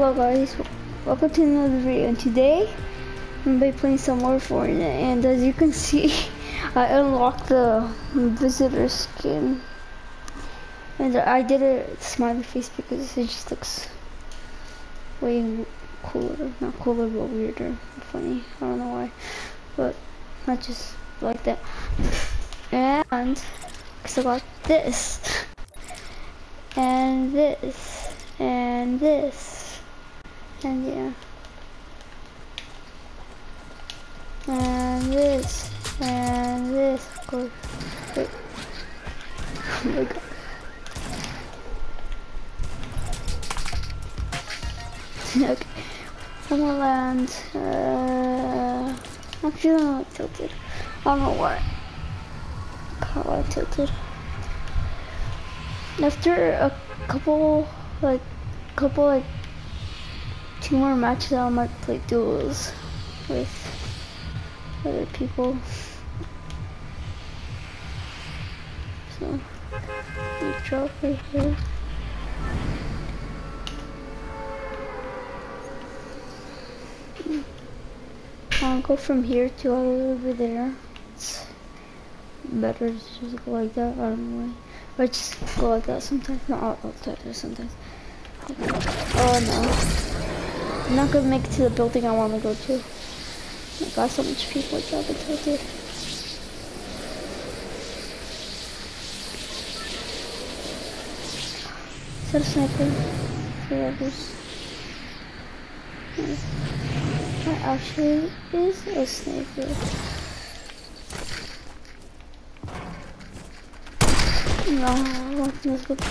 Hello guys, welcome to another video, and today I'm going to be playing some more Fortnite, and as you can see, I unlocked the visitor skin, and I did a smiley face because it just looks way cooler, not cooler but weirder, funny, I don't know why, but not just like that. And because I got this, and this, and this, and yeah, and this, of course. Wait. Oh my god. Okay, one more land. I'm feeling like tilted. I don't know why. How I tilted. After a couple, two more matches, I might play duels with other people. So, we drop right here. I'll go from here to all over there. It's better to just go like that. I don't know why. Or just go like that sometimes. Not all the time, sometimes. Oh no. I'm not gonna make it to the building I want to go to. I got so much people dropping tilted. Is that a sniper? Whoever's. That actually is a sniper. No, let's go.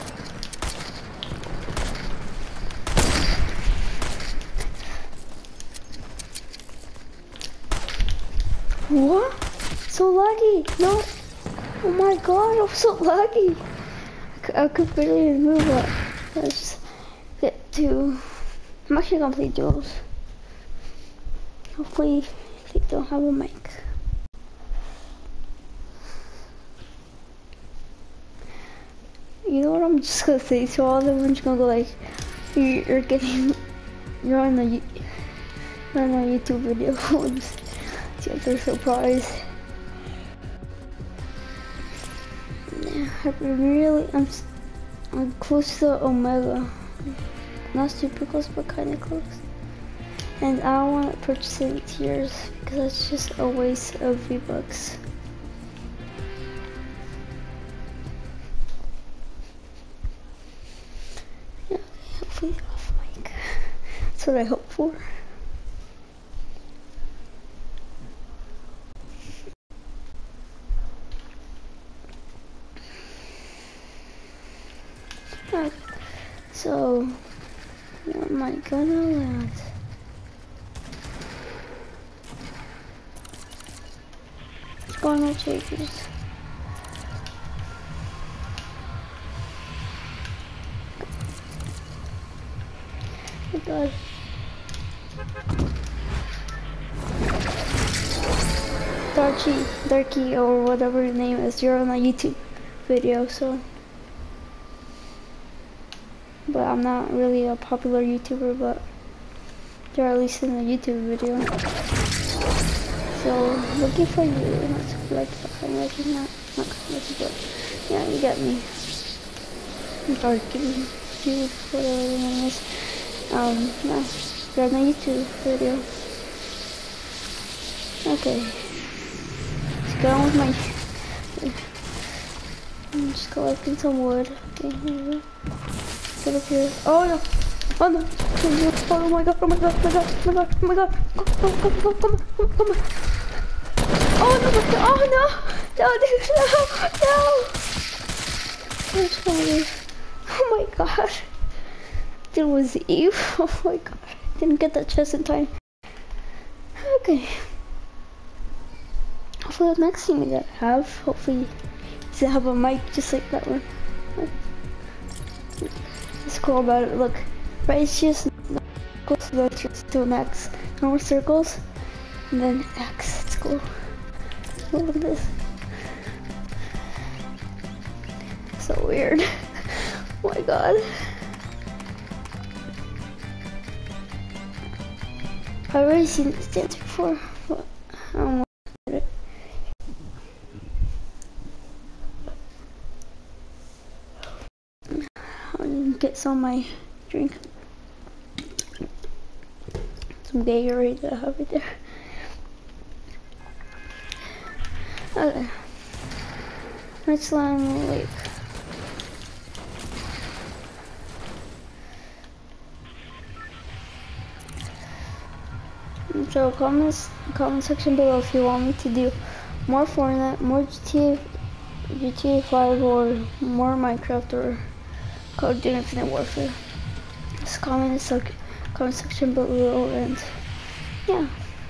What? So laggy! No! Oh my god, I'm so laggy! I could barely move up. Let's just get to... I'm actually gonna play duels. Hopefully they don't have a mic. You know what I'm just gonna say? So all the ones gonna go like, you're on a YouTube video. Just get their surprise. Yeah, I'm close to Omega. Not super close, but kind of close. And I don't want to purchase any tiers because it's just a waste of V-Bucks. Yeah, hopefully off mic. That's what I hope for. Okay. So, where am I gonna land? Spawner takers. Oh god. Darky, or whatever your name is, you're on a YouTube video, so. But I'm not really a popular YouTuber, but you're at least in a YouTube video. So, looking for you, not super like I'm liking that, not lucky, but yeah, you get me. Darky, you, whatever your name is. Yeah, you're on a YouTube video. Okay. Let's go on with my... Just collecting some wood. Okay, here we go. Get up here. Oh no! Oh no! Oh my god! Oh my god! Oh my god! Oh my god! Oh my god! Come on! Oh no! Oh no! No, dude! No! Where's my... Oh my god! It was Eve. Oh my god! Didn't get that chest in time. Okay. Hopefully the next team we gotta have. Hopefully to have a mic just like that one. It's cool about it. Look, right? It's just close to an X. No more circles, and then X. It's cool. Look at this. So weird. Oh my god. I've already seen this dance before, but I don't want to get it. I'll get some of my drink. Some Gatorade that I have right there. Okay. Let's land on the lake. So comment section below if you want me to do more Fortnite, more GTA 5, or more Minecraft, or Call of Duty Infinite Warfare. Just comment section below, and yeah,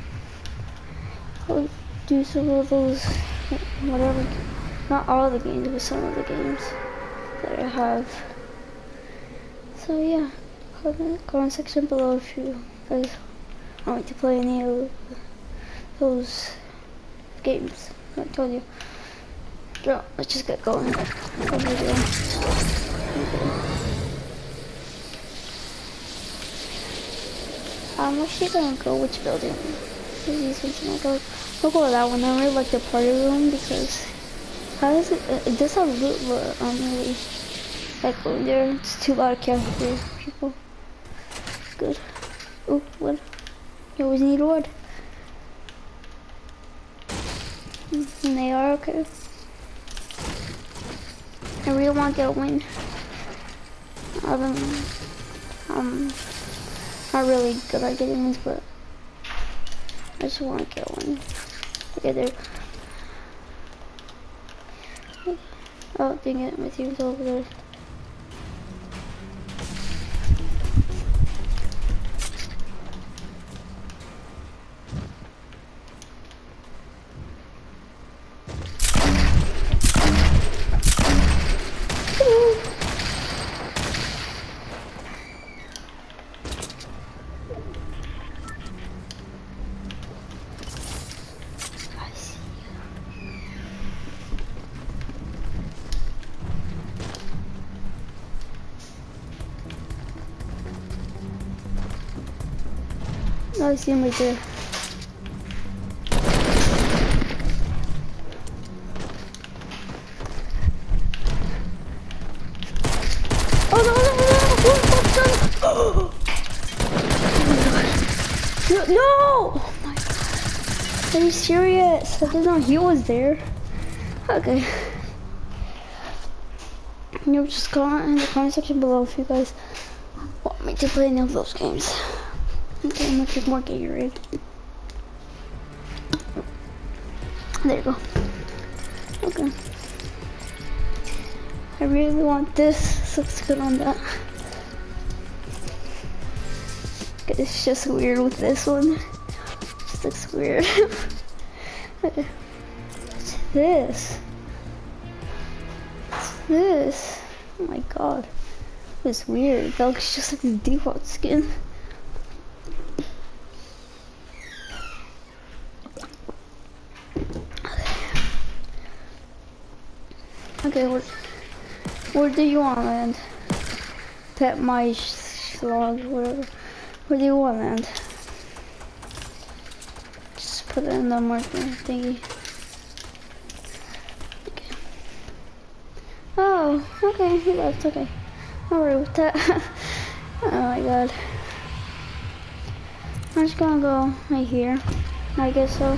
I'll do some of those, whatever, not all the games, but some of the games that I have. So yeah, comment section below if you guys want me to play any of those games I told you. So let's just get going. I'm actually gonna go which building. These ones gonna go. We'll go with that one. I really like the party room because how does it does have loot, but I'm really like going there. It's too loud. I can't hear people. Good. Oh, wood. You always need wood. And they are okay. I really want to get a win. Not really good at getting wins, but I just want to get one. Okay, there. Oh, dang it, my team's over there. No, I see him right there. Oh no, no, no, no, no! Oh my god. Are you serious? I didn't know he was there. Okay. You just comment in the comment section below if you guys want me to play any of those games. Okay, I'm gonna take more Gatorade. There you go. Okay. I really want this, so let's get on that. Okay, it's just weird with this one. It just looks weird. Okay. What's this? What's this? Oh my god. It's weird. That looks just like the default skin. Okay, where do you want to land? Pet my slog, whatever. Where do you want to land? Just put it in the marker thingy. Okay. Oh, okay, he left, okay. I'll worry with that. Oh my god. I'm just gonna go right here. I guess so.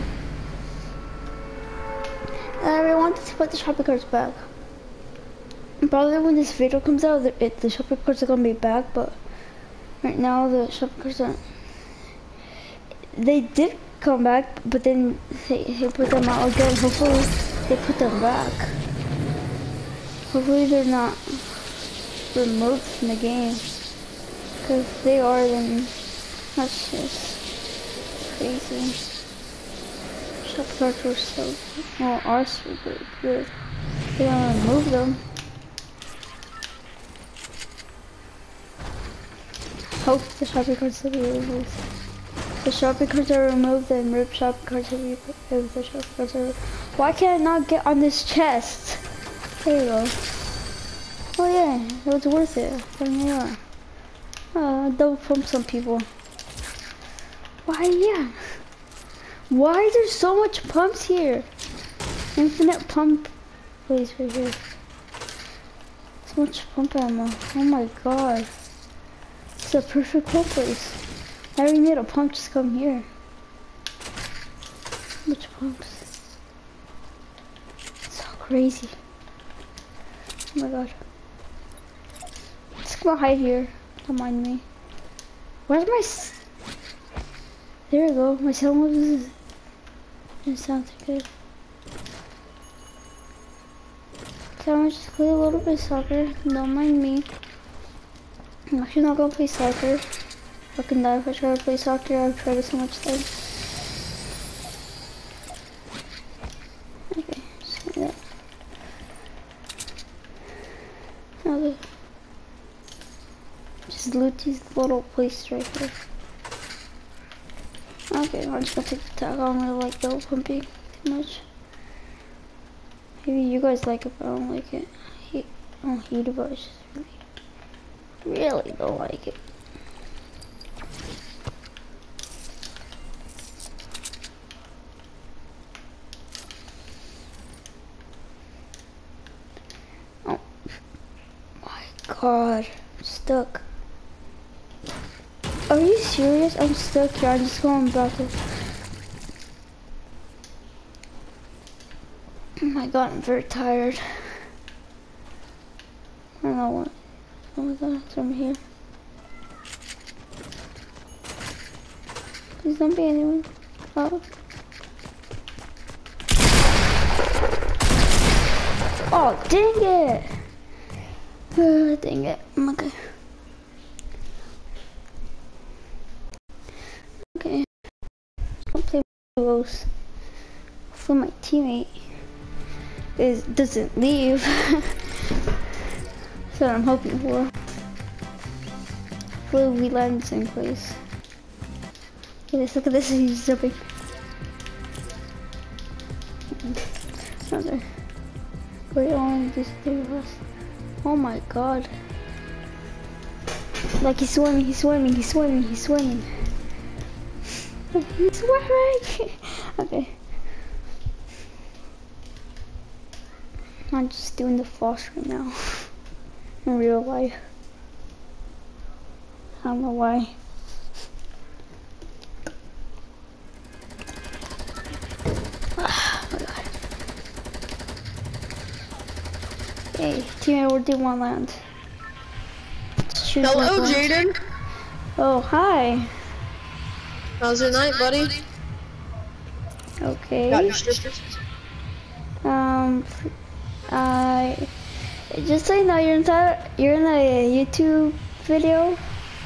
I really wanted to put the shopping carts back. Probably when this video comes out, the shopping carts are gonna be back, but right now the shopping carts aren't. They did come back, but then they put them out again. Hopefully they put them back. Hopefully they're not removed from the game. Because if they are, then that's just crazy. Shopping carts were so, well, are super good. They don't remove them. Hope the shopping carts will be removed. The shopping carts are removed, then RIP shopping carts are removed. The shopping carts are removed. Why can't I not get on this chest? There you go. Oh yeah, it was worth it. There you are. Double pump some people. Why, yeah. Why is there so much pumps here? Infinite pump place right here. So much pump ammo. Oh my god. It's a perfect pump place. I already need a pump, just come here. So much pumps. It's so crazy. Oh my god. Let's go hide here. Don't mind me. Where's my... There we go. My sound was... It sounds good. So I'm just play a little bit of soccer. Don't mind me. I'm actually not gonna play soccer. I can die if I try to play soccer. I've tried it so much times. Okay, just like that. Okay. Just loot these little places right here. Okay, I'm just gonna take the tag. I don't really like double pumping too much. Maybe you guys like it, but I don't like it. I don't hate it, but I just really don't like it. Oh my god, I'm stuck. Are you serious? I'm stuck here. I'm just going back to... Oh my god, I'm very tired. I don't know what. Oh my god, it's over here. Please don't be anyone. Oh. Oh, dang it! Dang it. Okay. Okay. I'll play with those. Hopefully my teammate doesn't leave. That's what I'm hoping for. Hopefully we land in the same place. Look at this, he's jumping. Another. Wait, only these three of us. Oh my god. Like he's swimming, he's swimming, he's swimming, he's swimming. He's swimming! Okay. I'm just doing the floss right now. In real life. I don't know why. Oh my god. Hey, teammate, where do you want to land? Hello, Jaden. Oh, hi. How's your night, buddy? Okay. Got your strippers? Just so you know, you're in a YouTube video.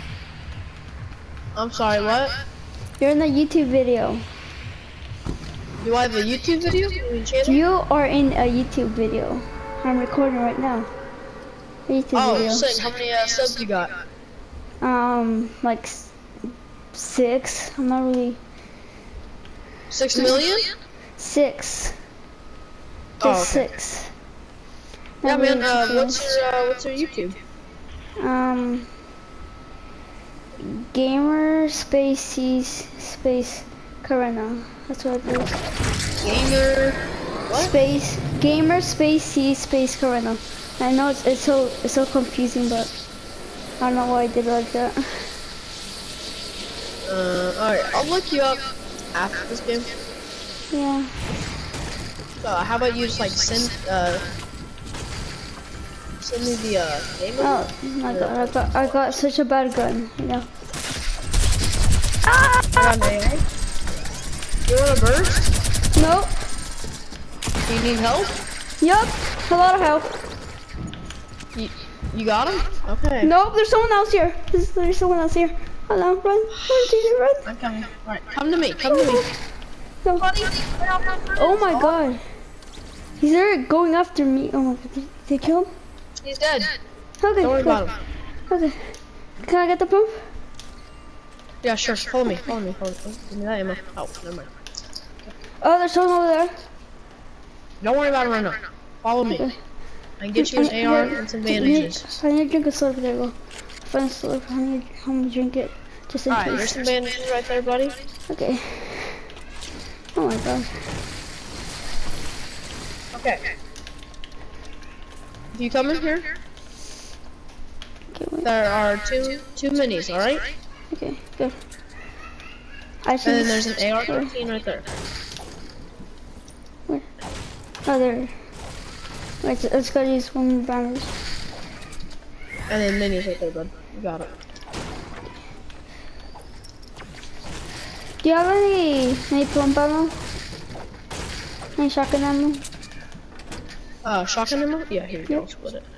I'm sorry, what? You're in a YouTube video. Do I have a YouTube video? You are in a YouTube video. I'm recording right now. A YouTube video. Sick. How many subs you got? Like 6. I'm not really. 6 million? 6. Just Oh, okay. 6. Yeah, Not man. really What's your YouTube? Gamer space C space Karena. That's what it is. Gamer. What? Space gamer space C space Karena. I know it's so confusing, but I don't know why I did it like that. Alright. I'll look you up after this game. Yeah. How about you just like send me the game? Oh my god, I got such a bad gun, you know. Ah! You want a burst? Nope. Do you need help? Yup. A lot of help. You got him? Okay. Nope. There's someone else here. There's someone else here. Hello, run, Jaden, run. I'm coming. Alright, come to me. Come to me. No. Oh my god. He's there going after me. Oh my god. Did they kill him? He's dead. Okay. Don't worry about him. Okay. Can I get the pump? Yeah, sure. Follow me. Follow me. Give me that ammo. Oh, never mind. Oh, there's someone over there. Don't worry about him right now. Follow me. Okay. I can get you an AR and some bandages. I need to drink a soda. There you go. Find a soda. I'm gonna drink it. just in Alright, there's case. some bandages right there, buddy. Okay. Oh my god. Okay. If you come in here, Okay, wait. there are two minis, alright? Okay, good. I And see. then there's an AR-15 right there. Where? Oh, there. Wait, let's go use one bandage. And then minis right there, bud. You got it. Do you have any pump ammo? Any shotgun ammo? Shotgun ammo? Yeah, here you go, split it.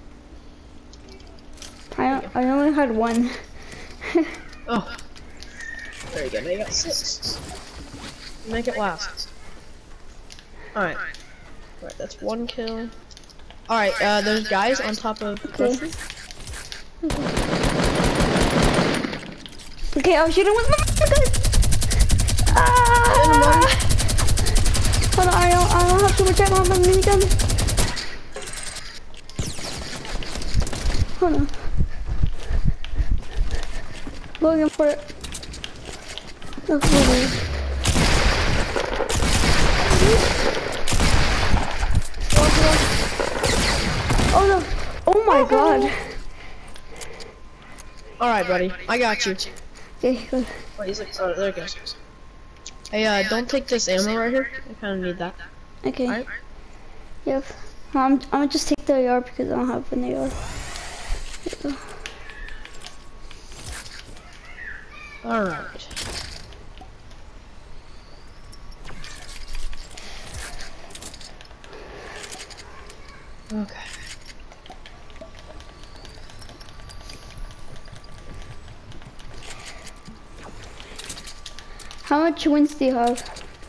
I only had one. Oh. There you go, now you got 6. Make it last. Alright. Alright, that's 1 kill. Alright, there's guys on top of the grocery. Okay, I'm shooting with my gun. Ah! Hold on, I don't have too much ammo on my minigun. Hold on. Going for it. Look for it. Oh no! Oh my god! Alright, buddy, I got you. Okay, good. Wait, he's like, oh, there it goes. Hey, don't take this ammo right here. I kind of need that. Okay. Alright. Yep. I'm gonna just take the AR because I don't have an AR. There you go. Alright. Okay. How much wins do you have?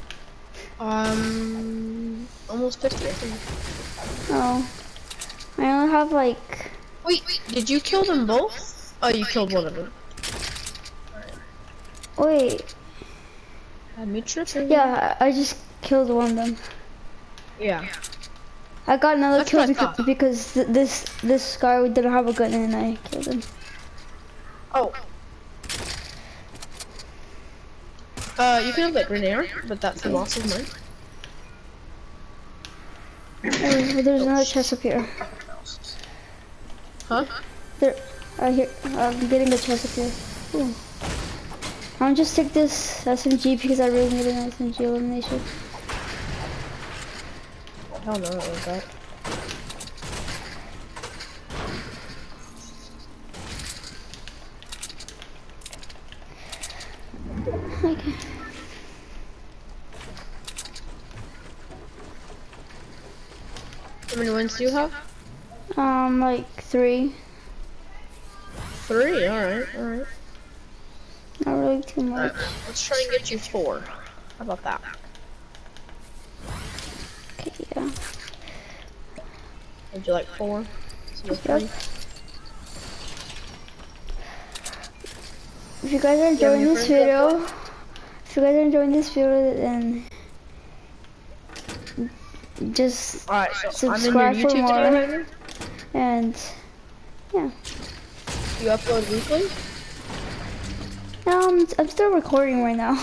Almost 50, I think. Oh. I only have like... Wait, did you kill them both? Oh, you killed one of them. Wait. Had me tripping. Yeah, I just killed one of them. Yeah. I got another That's kill what I thought. because this guy didn't have a gun and I killed him. Oh. You can have that grenade, but that's loss of mine. Oh, there's another chest up here. Huh? There, I'm getting the chest up here. Ooh. I'll just take this SMG because I really need an SMG elimination. Hell no, I don't like that. Okay. How many wins do you have? Like 3. 3, alright. Not really too much. Let's try and get you 4. How about that? Okay, yeah. Would you like 4? So Yep. 3? If you guys are enjoying this video, then just Alright, so subscribe I'm in your for YouTube more. video right now. And yeah. You upload weekly? I'm still recording right now.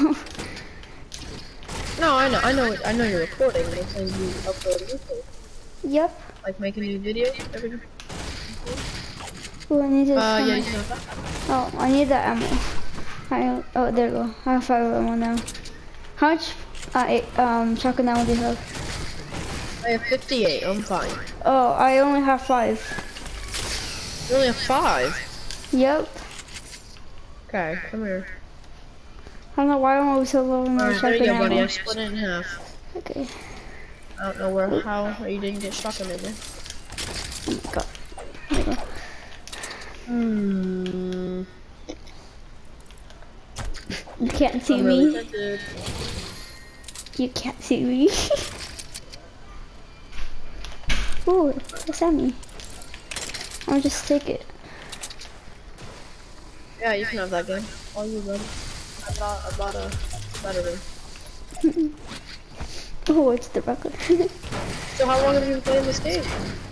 No, I know you're recording, but I'm saying you upload weekly. Yep. Like make a new video every. Oh, I need to. Yeah, you can have that. Oh, I need that ammo. Oh, there you go. I have 5 ammo now. How much? Shotgun ammo do you have? I have 58. I'm fine. Oh, I only have 5. You only have 5. Yep. Okay, come here. I don't know why I'm always so low on my Alright, there shotgun you go, buddy. ammo. I split it in half. Okay. I don't know how you didn't get shotgun in there. Oh my god. There you go. You can't see I'm really me. tempted. You can't see me. Ooh, what's at me? I'll just take it. Yeah, you can have that gun. All you, buddy. I bought a better one. Oh, it's the record. So how long have you been playing this game?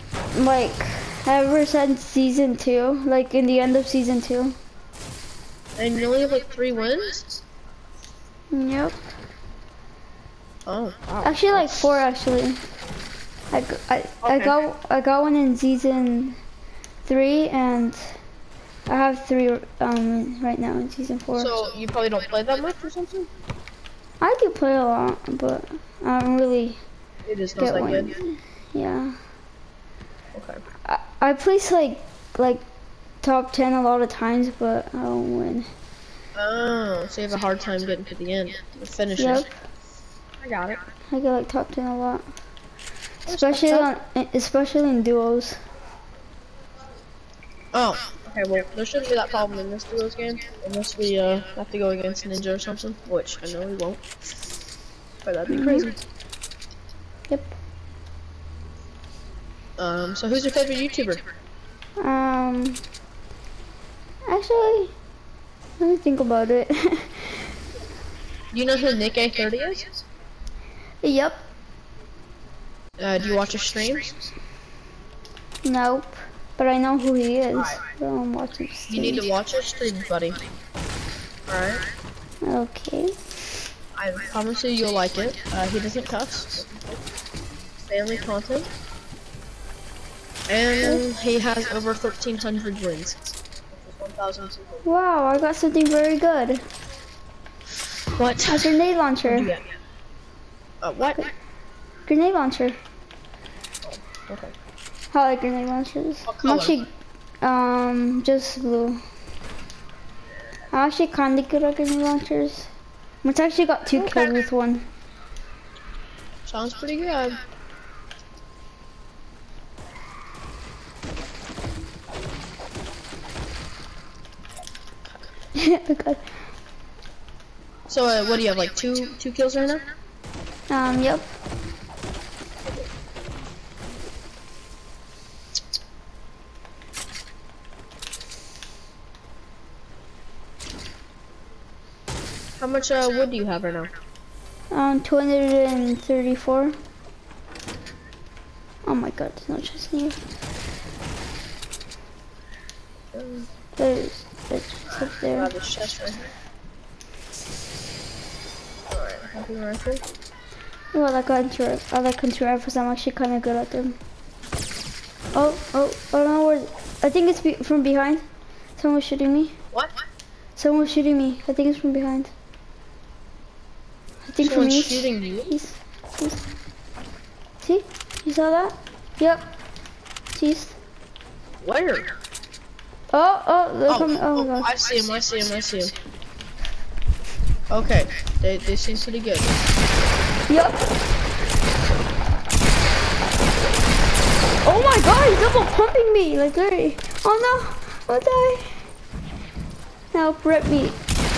Like, ever since season 2, like in the end of season 2. And you only have like 3 wins? Yep. Oh, wow. Actually, like 4 actually. I got one in season 3, and I have 3 right now in season 4. So you probably don't play that much or something? I do play a lot, but I don't really It is not get that one. good. Yeah. Okay. I place like top 10 a lot of times, but I don't win. Oh, so you have a hard time getting to the end, the finishing. Yep. I got it. I get like top 10 a lot, especially in duos. Oh, okay. Well, there shouldn't be that problem in this duos game, unless we have to go against Ninja or something, which I know we won't. But that'd be crazy. Yep. So who's your favorite YouTuber? Actually, let me think about it. You know who Nick A30 is? Yep. Do you watch his streams? Nope. But I know who he is. Alright. So I'm watching streams. You need to watch his streams, buddy. Alright? Okay. I promise you you'll like it. He doesn't cuss. Family content. And he has over 1,300 wins. 1,000. Wow, I got something very good. What? A grenade launcher. What'd you get? What? Grenade launcher. Okay. I like grenade launchers. What I'm color? actually, just blue. I'm actually kinda good at grenade launchers. I've actually got 2 kills with one. Sounds pretty good. Okay. So what do you have, like two kills right now? Yep. How much wood do you have right now? 234. Oh my god, there's no chest in here. There's chest up there. This chest right here. Alright, happy rifle. Oh, I like country rifles. I'm actually kind of good at them. Oh no, where? I think it's from behind. Someone was shooting me. What? Someone was shooting me. I think it's from behind. I think Someone's from east. shooting you? East. See? You saw that? Yep. East. Where? Oh, they're coming. Oh my god. I see him. Okay, they seem pretty good. Yep. Oh my god, he's double pumping me, like literally. Oh no, I'll die. Now rip me.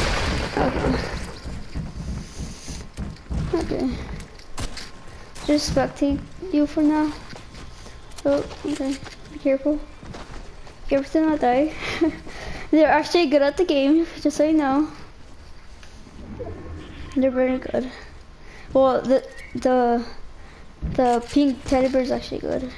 Okay. Just spectate you for now. Oh, okay. Be careful. Careful to not die. They're actually good at the game, just so you know. They're very good. Well, the pink teddy bear is actually good.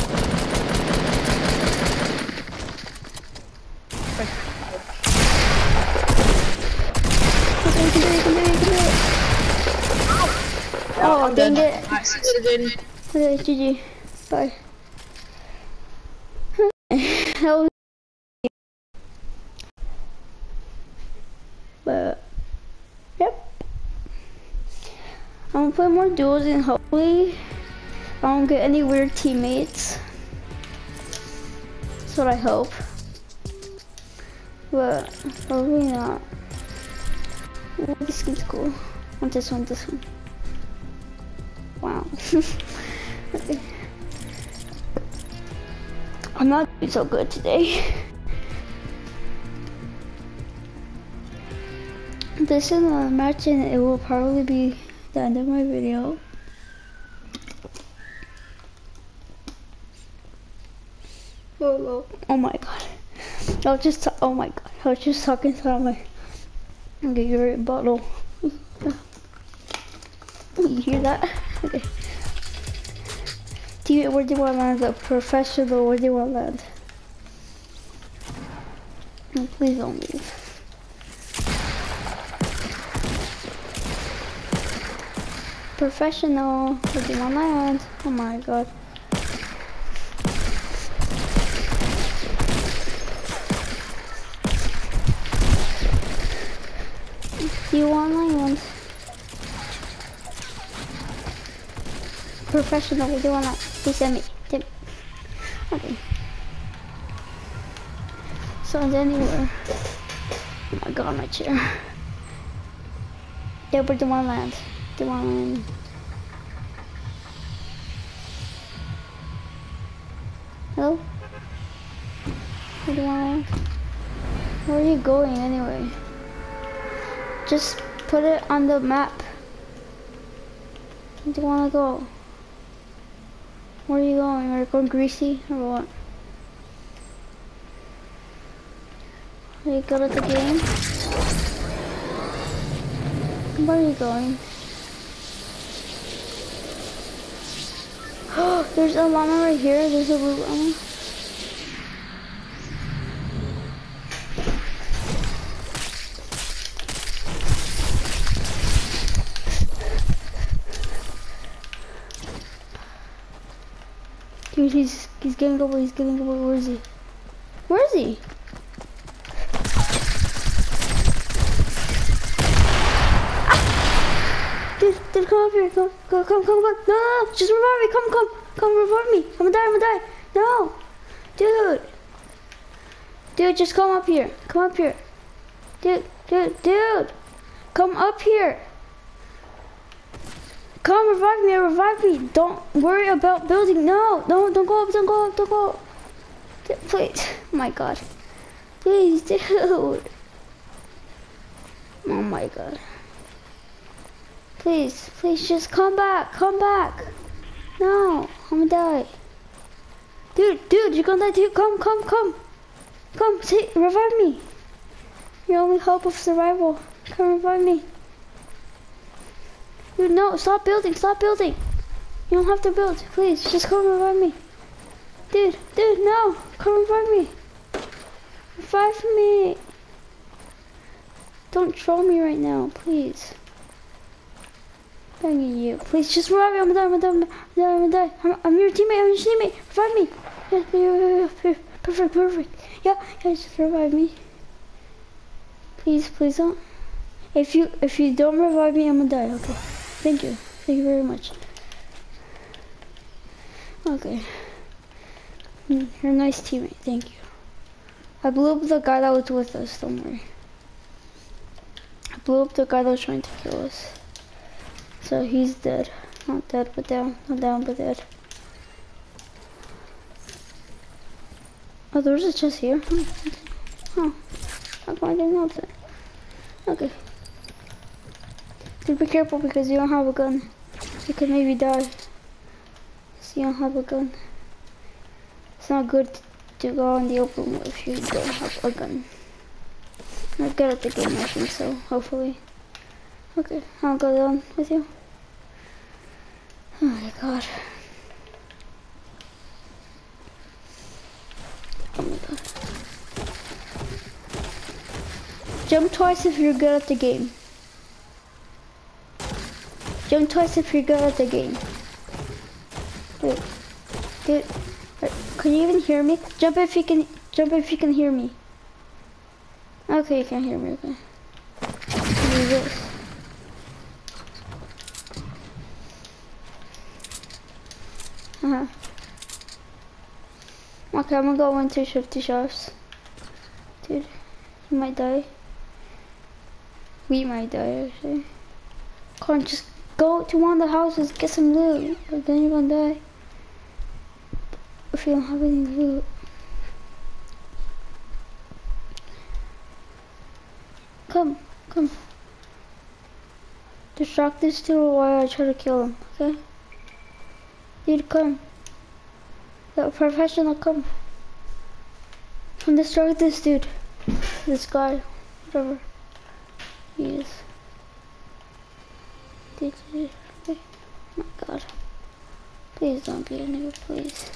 You can do it. Oh, dang it. Okay, GG. Bye. That was but yep. I'm gonna play more duels and hopefully I don't get any weird teammates. That's what I hope. But probably not. Oh, this skin's cool. I want this one. Wow. Okay. I'm not doing so good today. This is a match and it will probably be the end of my video. Oh my god. I was just talking to my Gatorade bottle. You hear that? Okay. Where do you want to land? The professional, where do you want to land? No, please don't leave. Professional. We're doing on land. Oh my god. You want land? Professional. We're doing that. Please send me. Okay. Someone's anywhere. Oh my god, my chair. Yeah, but the one land. The one land. Hello? Where do you want? Where are you going anyway? Just put it on the map. Where do you want to go? Where are you going? Are you going greasy or what? Are you good at the game? Where are you going? Oh, there's a llama right here. There's a blue llama. Dude, he's getting away. He's getting away. Where is he? Where is he? Dude, come up here. Come. No, just revive me. Come, revive me. I'm gonna die. No, dude, just come up here. Dude, come up here. Come, revive me. Don't worry about building. No, don't go up. Dude, please, oh my god. Please, dude. Oh my god. Please, just come back. No, I'm gonna die. Dude, you're gonna die too. Come, revive me. Your only hope of survival. Come revive me. Dude, no, stop building. You don't have to build. Please, just come revive me. Dude, no, come revive me. Revive me. Don't troll me right now, please. Begging you, please just revive me. I'm gonna die. I'm your teammate. Revive me. Yeah, perfect. Yeah, just revive me. Please don't. If you don't revive me, I'm gonna die. Okay. Thank you very much. Okay. You're a nice teammate. Thank you. I blew up the guy that was with us. Don't worry. I blew up the guy that was trying to kill us. So he's dead. Not dead, but down. Not down, but dead. Oh, there's a chest here. Huh. How come I didn't know that? Okay. Dude, be careful because you don't have a gun. You could maybe die. So you don't have a gun. It's not good to go in the open if you don't have a gun. I'm good at the game, I think so, hopefully. Okay, I'll go down with you. Oh my god. Oh my god. Jump twice if you're good at the game. Jump twice if you're good at the game. Dude, can you even hear me? Jump if you can hear me. Okay, you can hear me, okay. Do this. Okay, I'm gonna go into Shifty Shafts. Dude, you might die. We might die, actually. Come on, just go to one of the houses, get some loot, or then you're gonna die. If you don't have any loot. Come. Distract this dude while I try to kill him, okay? Dude, come. The professional, come. Come distract this dude. This guy. Whatever he is. Dude. Oh my god. Please don't be a noob, please.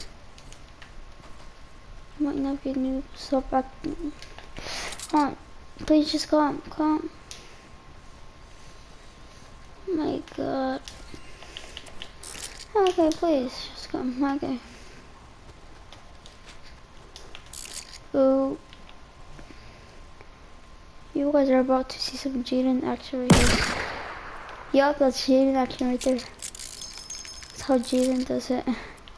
You might not be a noob. Stop acting. Come on. Please just come. Oh my god. Okay, please, just come. Okay. Oh, you guys are about to see some Jaden action right here. Yup, that's Jaden action right there. That's how Jaden does it.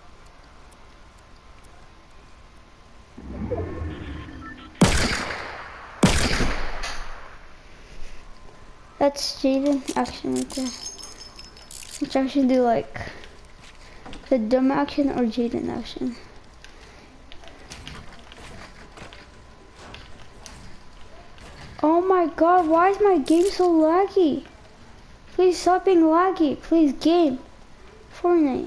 That's Jaden action right there. Which action do you like? The dumb action or Jaden action? Oh my god, why is my game so laggy? Please stop being laggy. Please, game. Fortnite.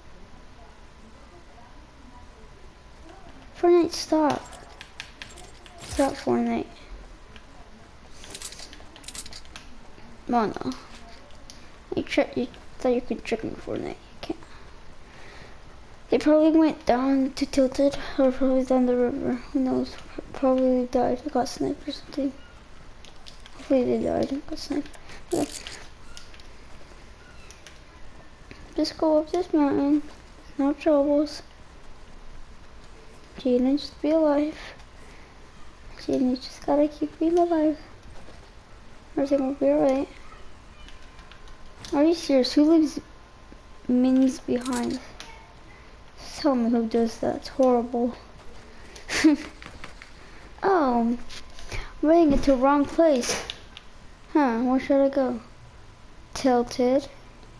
Fortnite, stop. Stop, Fortnite. Oh no. You thought you could trick me, Fortnite. You can't. They probably went down to Tilted, or probably down the river. Who knows? Probably died. I got sniped or something. Hopefully they died and got sniped. Okay. Just go up this mountain. No troubles. Jaden, just be alive. Jaden, you just gotta keep being alive. Everything will be alright. Are you serious? Who leaves minis behind? Tell me who does that. It's horrible. Oh, I'm running into the wrong place. Huh, where should I go? Tilted.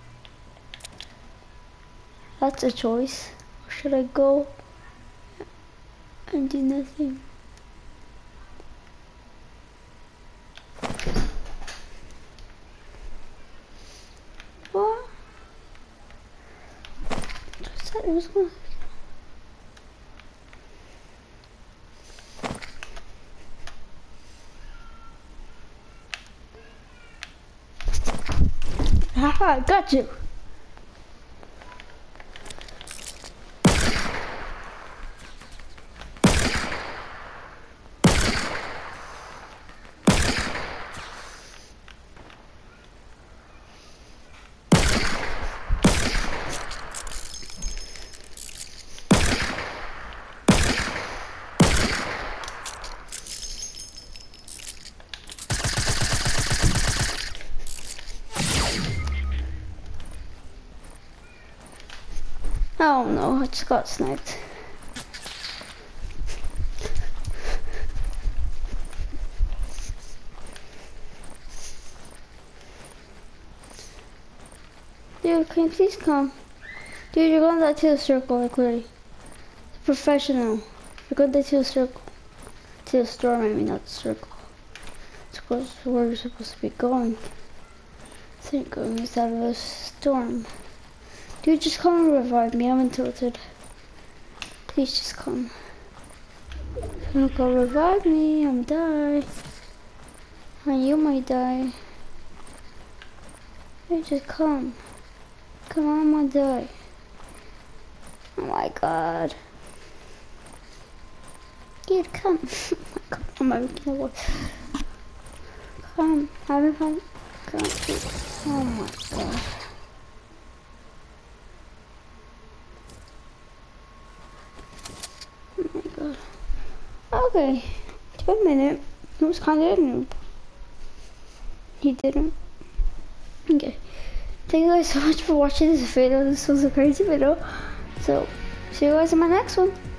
That's a choice. Or should I go and do nothing? What? Just said it was gonna... Haha, got you! Oh no, I just got sniped. Dude, can you please come? Dude, you're going that to the circle, like literally. Professional. You're going that to the circle. To the storm, I mean, not the circle. It's close to where you're supposed to be going. I think going is out of a storm. Dude, just come and revive me. I'm tilted. Please just come. Don't go revive me. I'm die. And you might die. Hey, just come. Come on, I'm gonna die. Oh my god. Dude, come. Oh my god. I'm having Come. Having fun. Come. Oh my god. Oh my god. Okay. 2 minutes. It was kind of a noob. He didn't. Okay. Thank you guys so much for watching this video. This was a crazy video. So, see you guys in my next one.